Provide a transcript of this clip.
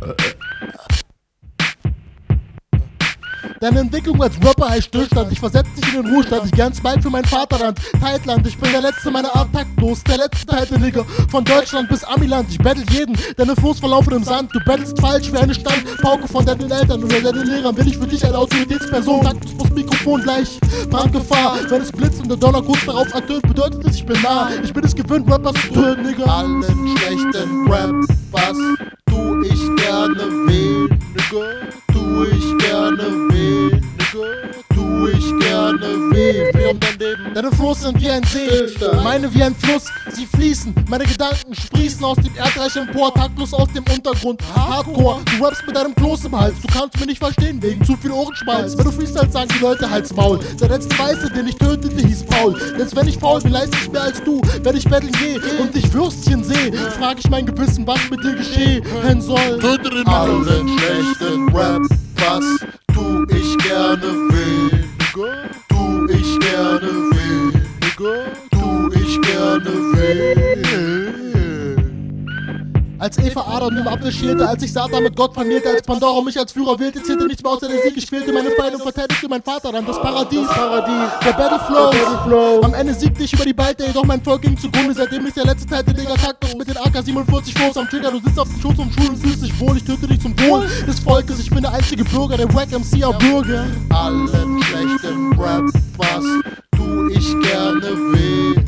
Deine Entwicklung als Rapper heißt Stillstand. Ich versetze dich in den Ruhestand. Ich gern Spike für mein Vaterland. Teiltland, ich bin der Letzte meiner Art taktlos. Der letzte teilte Nigger. Von Deutschland bis Amiland. Ich battle jeden, deine Flows verlaufen im Sand. Du battlest falsch wie eine Standpauke von deinen Eltern oder deinen Lehrern. Bin ich für dich eine Autoritätsperson. Taktus muss Mikrofon gleich. Brandgefahr. Wenn es blitzt und der Donner kurz darauf ertönt, bedeutet es, ich bin nah. Ich bin es gewöhnt, Rappers zu töten, Nigger. Allen schlechten Rap, was tu ich gerne weh, Nigga. Tu ich gerne weh, Nigga. Tu ich gerne weh, weh um dein Leben. Deine Flows sind wie ein See, meine wie ein Fluss, sie fließen. Meine Gedanken sprießen aus dem Erdreich empor, taktlos aus dem Untergrund. Hardcore, du rappst mit deinem Kloß im Hals, du kannst mich nicht verstehen wegen zu viel Ohrenschmalz. Wenn du freestyle sagen die Leute Hals Maul. Der letzte Weiße, den ich tötete, hieß Paul. Jetzt wenn ich faul bin, leiste ich mehr als du. Wenn ich betteln gehe und dich Würstchen sehe, frag ich mein Gewissen, was mit dir geschehen soll. Töte den allen schlechten Rap, was tu ich gerne weh, Nigga. Tu ich gerne weh, Nigga. Tu ich gerne weh. Als Eva Adam im Apfel schielte, als ich Satan mit Gott vermählte, als Pandora mich als Führer wählte, zählte nichts mehr außer der Sieg. Ich quälte meine Feinde und verteidigte mein Vaterland, das Paradies. Der Battleflow. Am Ende siegte ich über die Beite, jedoch mein Volk ging zugrunde. Seitdem ist der letzte Teil der Digger Taktus mit den AK-47 Flows am Trigger. Du sitzt auf dem Schoß und Schulen, fühlst dich wohl. Ich töte dich zum Wohl des Volkes. Ich bin der einzige Bürger, der Wack MC Bürger. Allen schlechten Rap, was tu ich gerne weh.